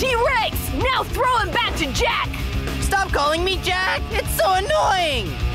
T-Rex! Now throw him back to Jack! Stop calling me Jack! It's so annoying!